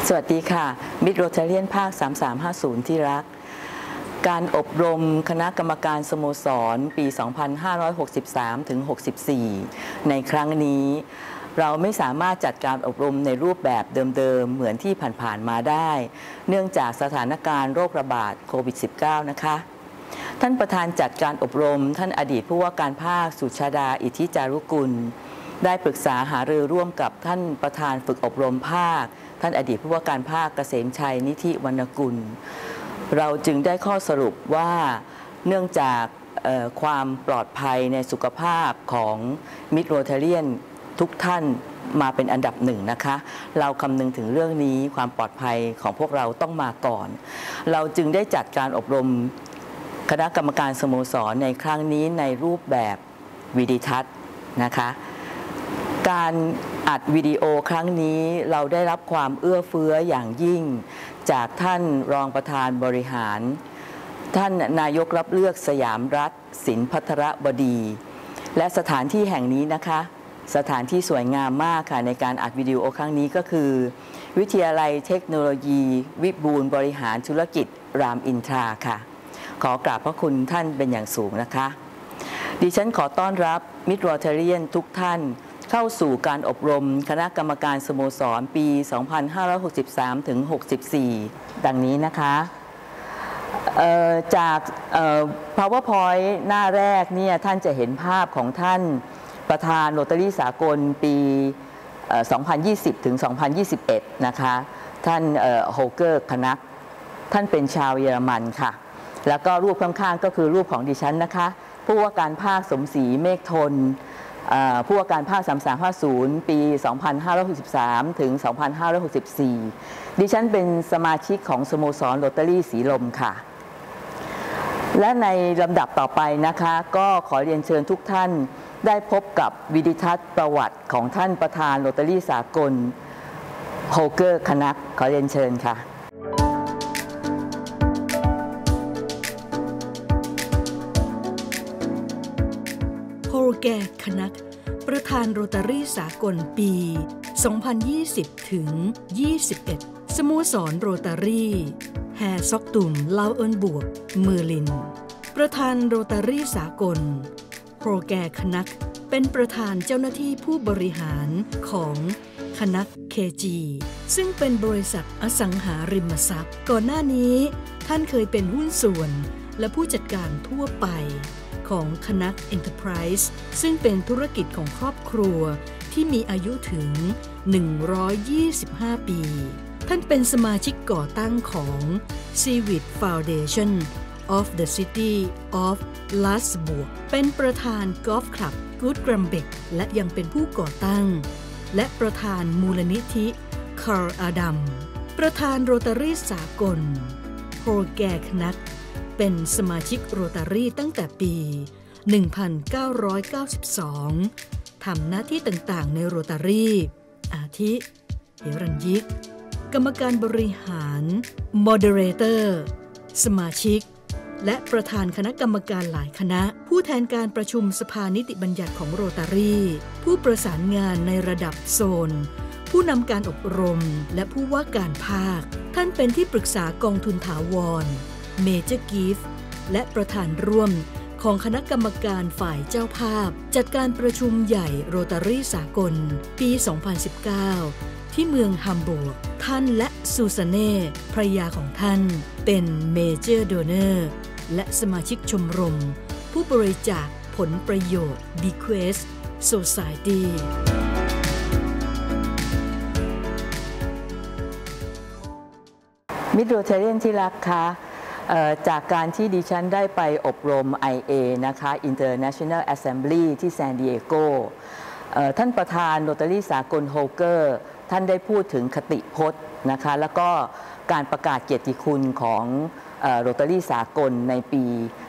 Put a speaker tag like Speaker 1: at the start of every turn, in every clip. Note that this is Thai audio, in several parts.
Speaker 1: สวัสดีค่ะมิตรโรตาเรียนภาค3350ที่รักการอบรมคณะกรรมการสโมสรปี 2563 ถึง 64 ในครั้งนี้เราไม่สามารถจัดการอบรมในรูปแบบเดิมๆเหมือนที่ผ่านๆมาได้เนื่องจากสถานการณ์โรคระบาดโควิด -19 นะคะท่านประธานจัดการอบรมท่านอดีตผู้ว่าการภาคสุชาดาอิทธิจารุกุลได้ปรึกษาหารือร่วมกับท่านประธานฝึกอบรมภาคท่านอดีตผู้ว่าการภาคเกษมชัยนิธิวรรณกุลเราจึงได้ข้อสรุปว่าเนื่องจากความปลอดภัยในสุขภาพของมิตรโรตาเรียนทุกท่านมาเป็นอันดับหนึ่งนะคะเราคำนึงถึงเรื่องนี้ความปลอดภัยของพวกเราต้องมาก่อนเราจึงได้จัดการอบรมคณะกรรมการสโมสรในครั้งนี้ในรูปแบบวิดีทัศน์นะคะการอัดวิดีโอครั้งนี้เราได้รับความเอื้อเฟื้ออย่างยิ่งจากท่านรองประธานบริหารท่านนายกรับเลือกสยามรัฐสินภัทรบดีและสถานที่แห่งนี้นะคะสถานที่สวยงามมากค่ะในการอัดวิดีโอครั้งนี้ก็คือวิทยาลัยเทคโนโลยีวิบูลย์บริหารธุรกิจรามอินทราค่ะขอกราบพระคุณท่านเป็นอย่างสูงนะคะดิฉันขอต้อนรับมิตรโรตาเรียนทุกท่านเข้าสู่การอบรมคณะกรรมการสโมสรปี 2563 ถึง 64 ดังนี้นะคะจาก PowerPoint หน้าแรกเนี่ยท่านจะเห็นภาพของท่านประธานโรตารี่สากลปี 2020 ถึง 2021 นะคะท่านโฮเกอร์คนักท่านเป็นชาวเยอรมันค่ะแล้วก็รูปข้างๆก็คือรูปของดิฉันนะคะผู้ว่าการภาคสมศรีเมฆทนผู้ว่าการภาค3350 ปี 2563 ถึง 2564 ดิฉันเป็นสมาชิกของสโมสรโรตารี่สีลมค่ะและในลำดับต่อไปนะคะก็ขอเรียนเชิญทุกท่านได้พบกับวิดีทัศน์ประวัติของท่านประธานโรตารี่สากลโฮเกอร์คนักขอเรียนเชิญค่ะ
Speaker 2: โฮเกอร์คนักประธานโรตารี่สากลปี 2020 ถึง 21 สโมสรโรตารี่แฮซอกตุมลาวเอินบวกเมอร์ลินประธานโรตารี่สากลโฮเกอร์คนักเป็นประธานเจ้าหน้าที่ผู้บริหารของคนักเคจีซึ่งเป็นบริษัทอสังหาริมทรัพย์ก่อนหน้านี้ท่านเคยเป็นหุ้นส่วนและผู้จัดการทั่วไปของคนัก Enterprise ซึ่งเป็นธุรกิจของครอบครัวที่มีอายุถึง 125 ปีท่านเป็นสมาชิกก่อตั้งของ Civic Foundation of the City of Luxembourg เป็นประธานกอล์ฟคลับ Good Grambeck และยังเป็นผู้ก่อตั้งและประธานมูลนิธิคาร์ลอาดัมประธานโรตารี่สากลโฮเกอร์คนักเป็นสมาชิกโรตารี่ตั้งแต่ปี 1992 ทำหน้าที่ต่างๆในโรตารี่อาทิเฮรัญยิกกรรมการบริหารโมเดเรเตอร์สมาชิกและประธานคณะกรรมการหลายคณะผู้แทนการประชุมสภานิติบัญญัติของโรตารี่ผู้ประสานงานในระดับโซนผู้นำการอบรมและผู้ว่าการภาคท่านเป็นที่ปรึกษากองทุนถาวรเมเจอร์กิฟต์และประธานร่วมของคณะกรรมการฝ่ายเจ้าภาพจัดการประชุมใหญ่โรตารี่สากลปี 2019 ที่เมืองฮัมบูร์กท่านและซูซานเน่ภรรยาของท่านเป็นเมเจอร์โดเนอร์และสมาชิกชมรมผู้บริจาคผลประโยชน์ Bequest Society
Speaker 1: มิตรโรตาเรียนที่รักคะจากการที่ดิฉันได้ไปอบรม IA นะคะ International Assembly ที่ซานดิเอโกท่านประธานโรตารี่สากลโฮเกอร์ท่านได้พูดถึงคติพจน์นะคะแล้วก็การประกาศเกียรติคุณของโรตารี่สากลในปี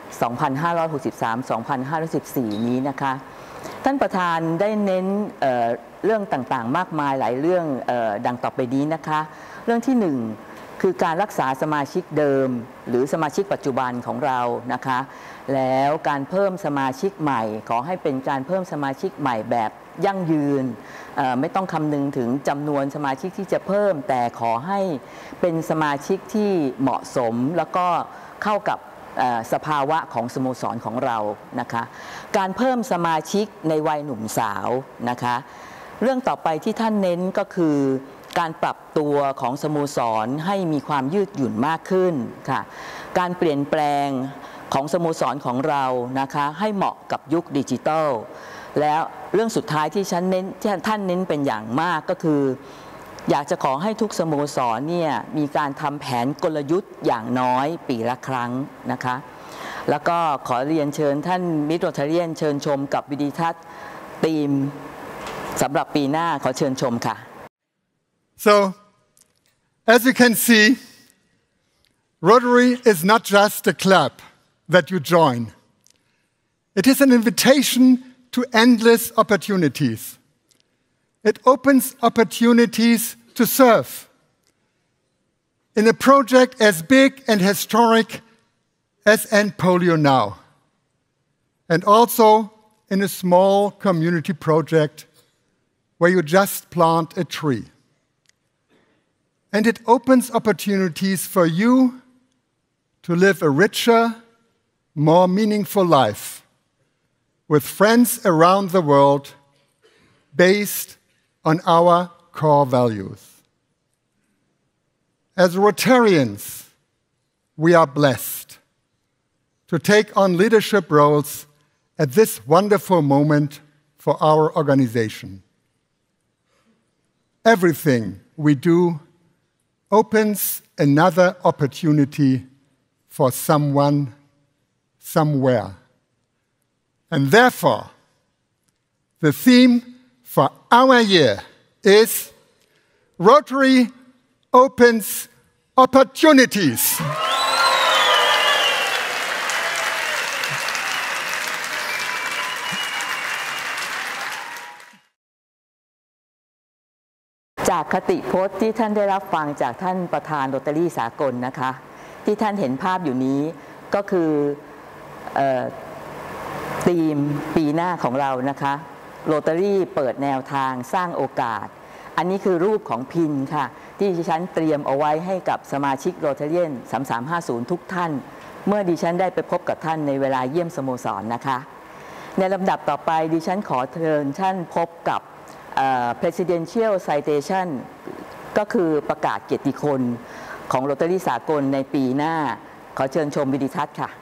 Speaker 1: 2563-2514 นี้นะคะท่านประธานได้เน้นเรื่องต่างๆมากมายหลายเรื่องดังต่อไปนี้นะคะเรื่องที่ 1คือการรักษาสมาชิกเดิมหรือสมาชิกปัจจุบันของเรานะคะแล้วการเพิ่มสมาชิกใหม่ขอให้เป็นการเพิ่มสมาชิกใหม่แบบยั่งยืนไม่ต้องคำนึงถึงจำนวนสมาชิกที่จะเพิ่มแต่ขอให้เป็นสมาชิกที่เหมาะสมแล้วก็เข้ากับสภาวะของสโมสรของเรานะคะการเพิ่มสมาชิกในวัยหนุ่มสาวนะคะเรื่องต่อไปที่ท่านเน้นก็คือการปรับตัวของสโมสรให้มีความยืดหยุ่นมากขึ้นค่ะการเปลี่ยนแปลงของสโมสรของเรานะคะให้เหมาะกับยุคดิจิทัลแล้วเรื่องสุดท้ายที่ท่านเน้นเป็นอย่างมากก็คืออยากจะขอให้ทุกสโมสรเนี่ยมีการทำแผนกลยุทธ์อย่างน้อยปีละครั้งนะคะแล้วก็ขอเรียนเชิญท่านมิตรโรตาเรียนเชิญชมกับวิดีทัศน์ธีมสำหรับปีหน้าขอเชิญชมค่ะ
Speaker 3: So as you can see, Rotary is not just a club that you join. It is an invitation to endless opportunities. It opens opportunities to serve in a project as big and historic as End Polio Now, and also in a small community project where you just plant a tree. And it opens opportunities for you to live a richer, more meaningful life with friends around the world based on our core values. As Rotarians, we are blessed to take on leadership roles at this wonderful moment for our organization. Everything we do opens another opportunity for someone, somewhere. And therefore, the theme for our year is Rotary Opens Opportunities.
Speaker 1: จากคติพจน์ที่ท่านได้รับฟังจากท่านประธานโรตารี่สากลนะคะที่ท่านเห็นภาพอยู่นี้ก็คือธีมปีหน้าของเรานะคะโรตารี่เปิดแนวทางสร้างโอกาสอันนี้คือรูปของพินค่ะที่ดิฉันเตรียมเอาไว้ให้กับสมาชิกโรตาเรียน3350ทุกท่านเมื่อดิฉันได้ไปพบกับท่านในเวลาเยี่ยมสโมสรนะคะในลำดับต่อไปดิฉันขอเชิญท่านพบกับPresidential Citation ก็คือประกาศเกียรติคุณของโรตารี่สากลในปีหน้าขอเชิญชมวิดีทัศน์ค่ะ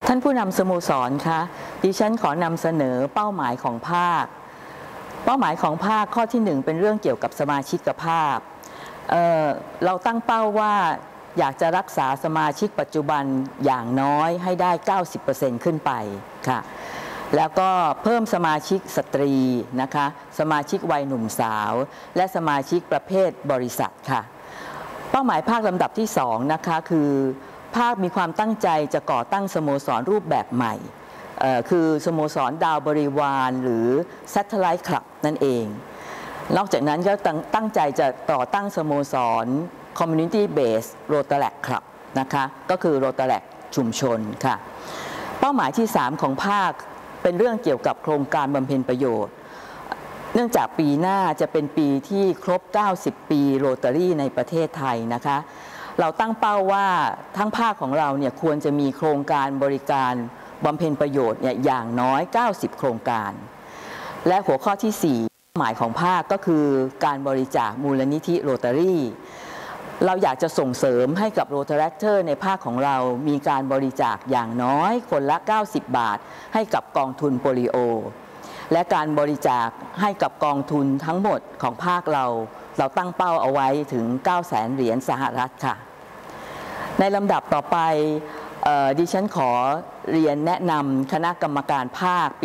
Speaker 1: ท่านผู้นำสโมสรคะดิฉันขอนำเสนอเป้าหมายของภาคเป้าหมายของภาคข้อที่1เป็นเรื่องเกี่ยวกับสมาชิกภาพเราตั้งเป้าว่าอยากจะรักษาสมาชิกปัจจุบันอย่างน้อยให้ได้ 90% ขึ้นไปค่ะแล้วก็เพิ่มสมาชิกสตรีนะคะสมาชิกวัยหนุ่มสาวและสมาชิกประเภทบริษัทค่ะเป้าหมายภาคลำดับที่2นะคะคือภาคมีความตั้งใจจะก่อตั้งสโมสรรูปแบบใหม่คือสโมสรดาวบริวารหรือ Satellite Club นั่นเองนอกจากนั้นก็ตั้งใจจะต่อตั้งสโมสร Community Based Rotaract Club นะคะก็คือ Rotaract ชุมชนค่ะเป้าหมายที่3ของภาคเป็นเรื่องเกี่ยวกับโครงการบำเพ็ญประโยชน์เนื่องจากปีหน้าจะเป็นปีที่ครบ90ปีโรตารี่ในประเทศไทยนะคะเราตั้งเป้าว่าทั้งภาคของเราเนี่ยควรจะมีโครงการบริการบำเพ็ญประโยชน์เนี่ยอย่างน้อย90โครงการและหัวข้อที่4หมายของภาคก็คือการบริจาคมูลนิธิโรตารี่เราอยากจะส่งเสริมให้กับโรตาแรคเตอร์ในภาคของเรามีการบริจาคอย่างน้อยคนละ90บาทให้กับกองทุนโปลิโอและการบริจาคให้กับกองทุนทั้งหมดของภาคเราตั้งเป้าเอาไว้ถึง 900,000 เหรียญสหรัฐค่ะในลำดับต่อไปดิฉันขอเรียนแนะนำคณะกรรมการภาคปี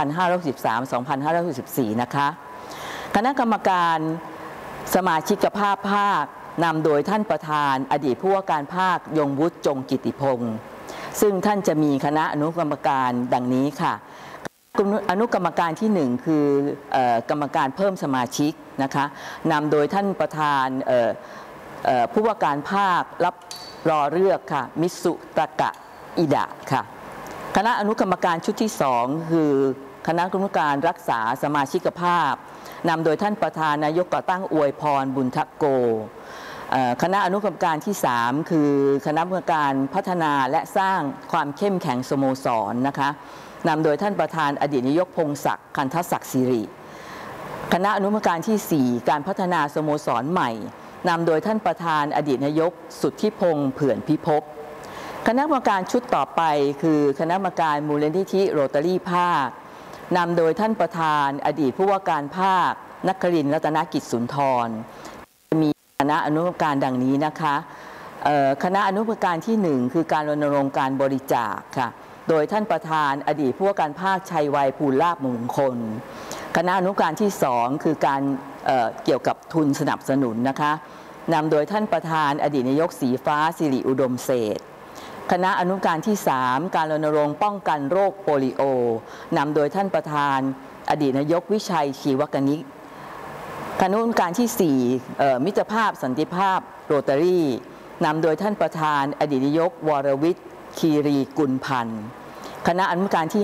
Speaker 1: 2563-2564 นะคะคณะกรรมการสมาชิกภาพภาคนำโดยท่านประธานอดีตผู้ว่าการภาคยงวุฒิจงกิติพงศ์ซึ่งท่านจะมีคณะอนุกรรมการดังนี้ค่ะอนุกรรมการที่1คือกรรมการเพิ่มสมาชิกนะคะนำโดยท่านประธานผู้ว่าการภาครับรอเลือกค่ะมิสุตะกะอิดะค่ะคณะอนุกรรมการชุดที่2คือคณะกรรมการรักษาสมาชิกภาพนำโดยท่านประธานนายกก่อตั้งอวยพรบุญทโกคณะอนุกรรมการที่3คือคณะกรรมการพัฒนาและสร้างความเข้มแข็งสโมสรนะคะนำโดยท่านประธานอดีตนายกพงศักดิ์คันทศักดิ์สิริคณะอนุกรรมการที่4การพัฒนาสโมสรใหม่นำโดยท่านประธานอดีตนายกสุทธิพงษ์เผื่อนพิภพคณะกรรมการชุดต่อไปคือคณะกรรมการมูลนิธิโรตารี่ภาคนำโดยท่านประธานอดีตผู้ว่าการภาคนครินทร์รัตนกิจสุนทรมีคณะอนุกรรมการดังนี้นะคะคณะอนุกรรมการที่1คือการรณรงค์การบริจาคค่ะโดยท่านประธานอดีตผู้ว่าการภาคชัยวัยภูลลาภมงคลคณะอนุกรรมการที่2คือการเกี่ยวกับทุนสนับสนุนนะคะนำโดยท่านประธานอดีตนายกศรีฟ้าสิริอุดมเศรษฐ์คณะอนุกรรมการที่3การรณรงค์ป้องกันโรคโปลิโอนำโดยท่านประธานอดีตนายกวิชัยชีวกนิกคณะอนุกรรมการที่4มิตรภาพสันติภาพโรตารี่นำโดยท่านประธานอดีตนายกวรวิทย์คีรีกุลพันธ์คณะอนุกรรมการที่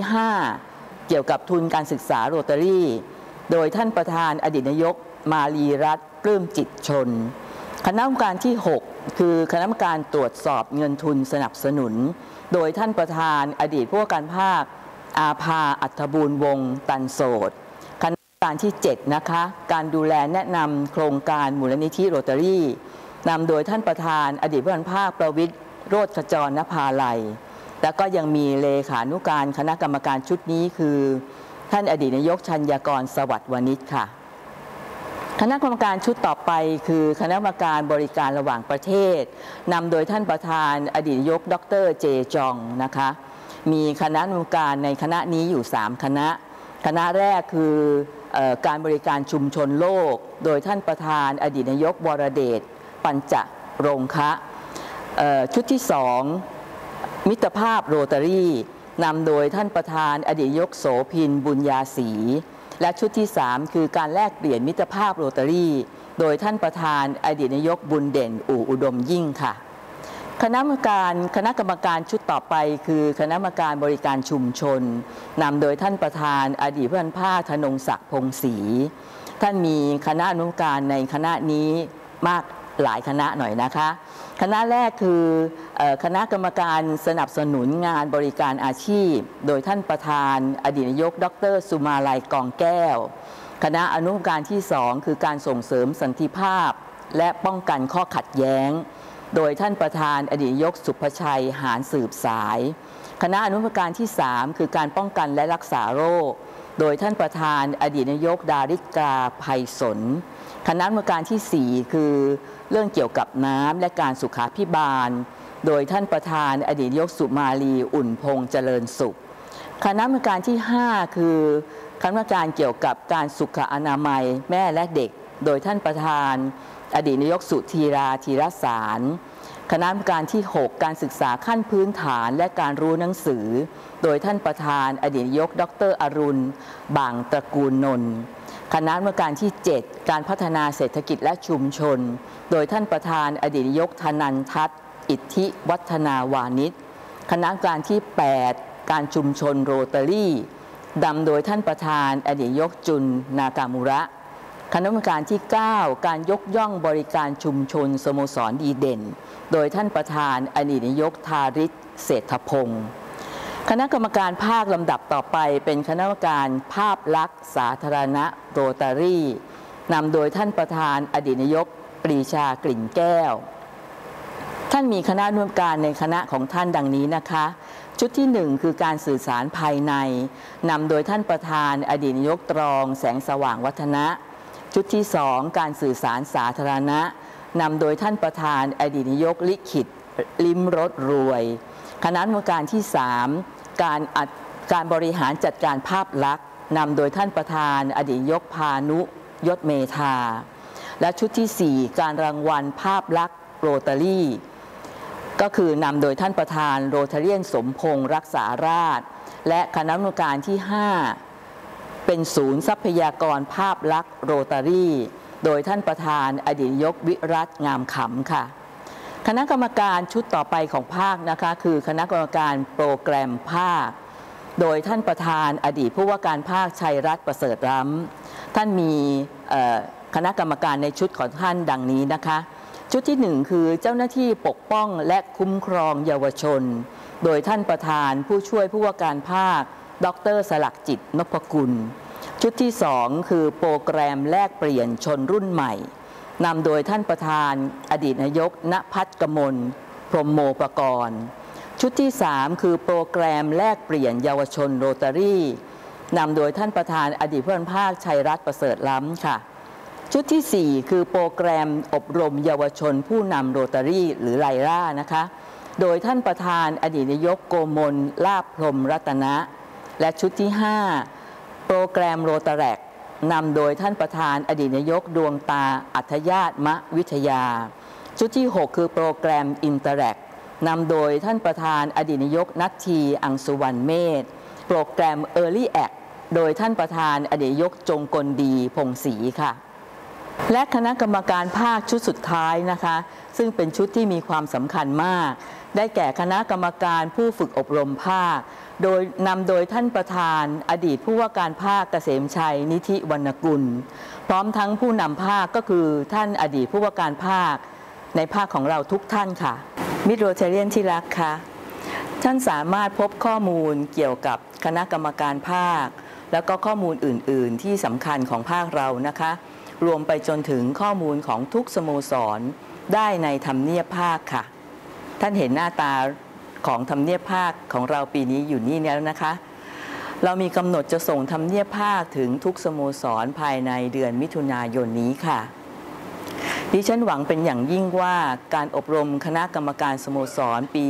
Speaker 1: 5เกี่ยวกับทุนการศึกษาโรตารี่โดยท่านประธานอดีตนายกมาลีรัตน์ปลื้มจิตชนคณะกรรมการที่6คือคณะกรรมการตรวจสอบเงินทุนสนับสนุนโดยท่านประธานอดีตผู้ว่าการภาคอาภาอัฐบูรณ์วงศ์ตันโสดคณะกรรมการที่7นะคะการดูแลแนะนำโครงการมูลนิธิโรตารี่นำโดยท่านประธานอดีตผู้ว่าการภาคประวิตรโรจน์ขจรณภาลัยแล้วก็ยังมีเลขานุการคณะกรรมการชุดนี้คือท่านอดีตนายกชัญญากรสวัสดิ์วณิชค่ะคณะกรรมการชุดต่อไปคือคณะกรรมการบริการระหว่างประเทศนำโดยท่านประธานอดีตนายกดร.เจจองนะคะมีคณะกรรมการในคณะนี้อยู่3คณะคณะแรกคือการบริการชุมชนโลกโดยท่านประธานอดีตนายกวรเดชปัญจรงคะชุดที่2มิตรภาพโรตารี่นำโดยท่านประธานอดีตนายกโสภินบุญญาศรีและชุดที่3คือการแลกเปลี่ยนมิตรภาพโรตารี่โดยท่านประธานอดีตนายกบุญเด่นอู่อุดมยิ่งค่ะคณะกรรมการชุดต่อไปคือคณะกรรมการบริการชุมชนนำโดยท่านประธานอดีตผู้ว่าการธนงศักดิ์พงศรีท่านมีคณะอนุกรรมการในคณะนี้มากหลายคณะหน่อยนะคะคณะแรกคือคณะกรรมการสนับสนุนงานบริการอาชีพโดยท่านประธานอดีตนายกดร.สุมาลัยกองแก้วคณะอนุกรรมการที่2คือการส่งเสริมสันติภาพและป้องกันข้อขัดแย้งโดยท่านประธานอดีตนายกสุภชัยหานสืบสายคณะอนุกรรมการที่ 3 คือการป้องกันและรักษาโรคโดยท่านประธานอดีตนายกดาริกาไพศลคณะอนุกรรมการที่ 4 คือเรื่องเกี่ยวกับน้ำและการสุขาภิบาลโดยท่านประธานอดีตนายกสุมาลีอุ่นพงษ์เจริญสุขคณะกรรมการที่ 5 คือคณะกรรมการเกี่ยวกับการสุขอนามัยแม่และเด็กโดยท่านประธานอดีตนายกสุธีราธีรสารคณะกรรมการที่ 6 การศึกษาขั้นพื้นฐานและการรู้หนังสือโดยท่านประธานอดีตนายกดร.อรุณบางตระกูลนนท์คณะกรรมการที่ 7 การพัฒนาเศรษฐกิจและชุมชนโดยท่านประธานอดีตนายกธนันทัศน์อิทธิวัฒนาวานิชคณะกรรมการที่ 8 การชุมชนโรตารี่นำโดยท่านประธานอดีตนายกจุลนากามุระคณะกรรมการที่ 9 การยกย่องบริการชุมชนสโมสรดีเด่นโดยท่านประธานอดีตนายกธาริศเศรษฐพงศ์คณะกรรมการภาคลำดับต่อไปเป็นคณะกรรมการภาพลักษณ์สาธารณะโรตารี่นำโดยท่านประธานอดีตนายกปรีชากลิ่นแก้วท่านมีคณะอนุกรรมการในคณะของท่านดังนี้นะคะชุดที่ 1 คือการสื่อสารภายในนำโดยท่านประธานอดีตนายกตรองแสงสว่างวัฒนะชุดที่ 2 การสื่อสารสาธารณะนำโดยท่านประธานอดีตนายกลิขิตลิ้มรสรวยคณะกรรมการที่ 3 การบริหารจัดการภาพลักษณ์นำโดยท่านประธานอดีตนายกพานุยศเมธาและชุดที่ 4 การรางวัลภาพลักษณ์โรตารี่ก็คือนำโดยท่านประธานโรตาเรียนสมพงษ์รักษาราษฎร์และคณะกรรมการที่ 5 เป็นศูนย์ทรัพยากรภาพลักษณ์โรตารี่โดยท่านประธานอดีตนายกวิรัตงามขำค่ะคณะกรรมการชุดต่อไปของภาคนะคะคือคณะกรรมการโปรแกรมภาคโดยท่านประธานอดีตผู้ว่าการภาคชัยรัตน์ประเสริฐล้ำท่านมีคณะกรรมการในชุดของท่านดังนี้นะคะชุดที่ 1 คือเจ้าหน้าที่ปกป้องและคุ้มครองเยาวชนโดยท่านประธานผู้ช่วยผู้ว่าการภาคดร.สลักจิตนพกุลชุดที่ 2 คือโปรแกรมแลกเปลี่ยนชนรุ่นใหม่นำโดยท่านประธานอดีตนายกณภัทรกมลพรหมโมปกรณ์ชุดที่ 3 คือโปรแกรมแลกเปลี่ยนเยาวชนโรตารี่นำโดยท่านประธานอดีตผู้ว่าการภาคชัยรัตน์ประเสริฐล้ำค่ะชุดที่ 4 คือโปรแกรมอบรมเยาวชนผู้นำโรตารี่หรือไลร่านะคะโดยท่านประธานอดีตนายกโกมลลาภพรหมรัตนะและชุดที่ 5 โปรแกรมโรตาแรกนำโดยท่านประธานอดีตนายกดวงตาอัธยาตมวิทยาชุดที่ 6 คือโปรแกรมอินเตอร์แรกนำโดยท่านประธานอดีตนายกนัททีอังสุวรรณเมธโปรแกรม Early Act โดยท่านประธานอดีตนายกจงกลดีพงศรีค่ะและคณะกรรมการภาคชุดสุดท้ายนะคะซึ่งเป็นชุดที่มีความสำคัญมากได้แก่คณะกรรมการผู้ฝึกอบรมภาคโดยนำโดยท่านประธานอดีตผู้ว่าการภาคเกษมชัยนิธิวรรณกุลพร้อมทั้งผู้นำภาคก็คือท่านอดีตผู้ว่าการภาคในภาคของเราทุกท่านค่ะมิตรโรเตเรียนที่รักค่ะท่านสามารถพบข้อมูลเกี่ยวกับคณะกรรมการภาคแล้วก็ข้อมูลอื่นๆที่สำคัญของภาคเรานะคะรวมไปจนถึงข้อมูลของทุกสโมสรได้ในทำเนียบภาคค่ะท่านเห็นหน้าตาของทำเนียบภาคของเราปีนี้อยู่นี่แล้วนะคะเรามีกำหนดจะส่งทำเนียบภาคถึงทุกสโมสรภายในเดือนมิถุนายนนี้ค่ะดิฉันหวังเป็นอย่างยิ่งว่าการอบรมคณะกรรมการสโมสรปี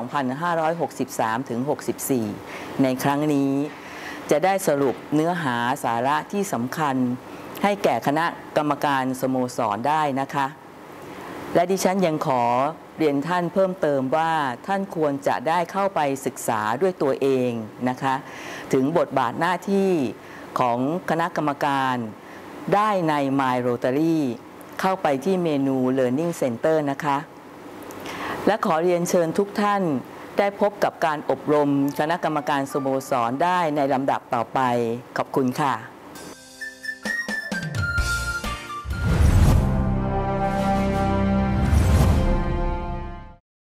Speaker 1: 2563-64 ในครั้งนี้จะได้สรุปเนื้อหาสาระที่สำคัญให้แก่คณะกรรมการสโมสรได้นะคะและดิฉันยังขอเรียนท่านเพิ่มเติมว่าท่านควรจะได้เข้าไปศึกษาด้วยตัวเองนะคะถึงบทบาทหน้าที่ของคณะกรรมการได้ใน My Rotary เข้าไปที่เมนู Learning Center นะคะและขอเรียนเชิญทุกท่านได้พบกับการอบรมคณะกรรมการสโมสรได้ในลำดับต่อไปขอบคุณค่ะ